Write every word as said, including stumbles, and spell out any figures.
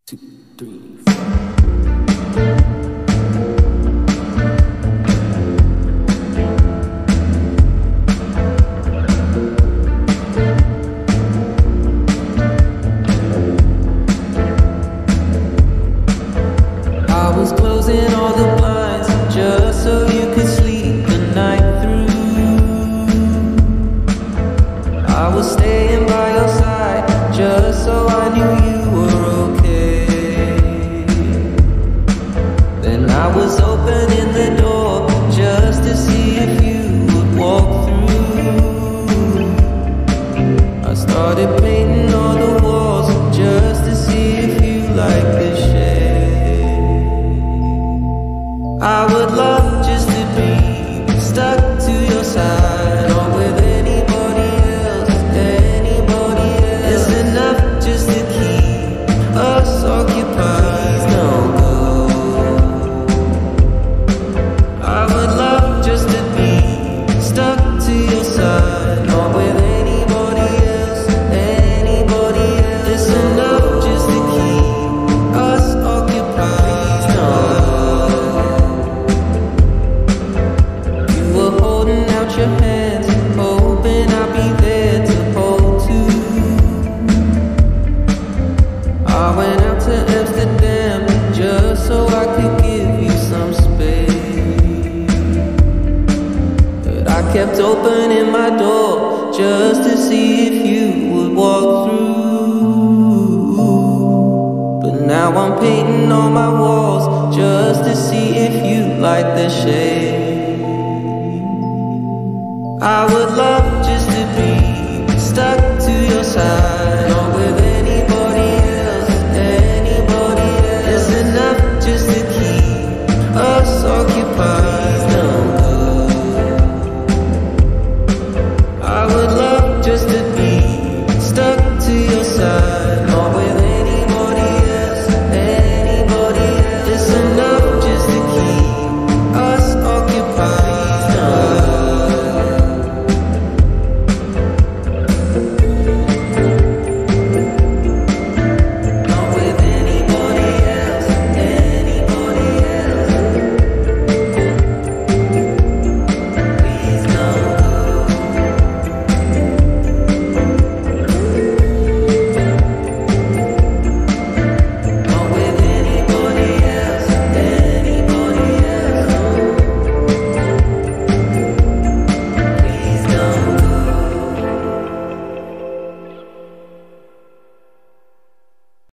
Two, three, four. I was closing all the blinds just so you could sleep the night through. I was staying by your side just so I knew you were okay. Then I was opening the door just to see if you would walk through. I started painting all the walls just to see if you like the shade. I would love just to be stuck to your side, or with anybody else, anybody else. It's enough just to keep us occupied. Don't go. I would love just to be stuck to your side, or with anybody else, anybody else. It's enough just to keep us occupied. Don't go. Your hands, hoping I'll be there to hold to. I went out to Amsterdam just so I could give you some space, but I kept opening my door just to see if you would walk through. But now I'm painting on my walls just to see if you like the shade. I would love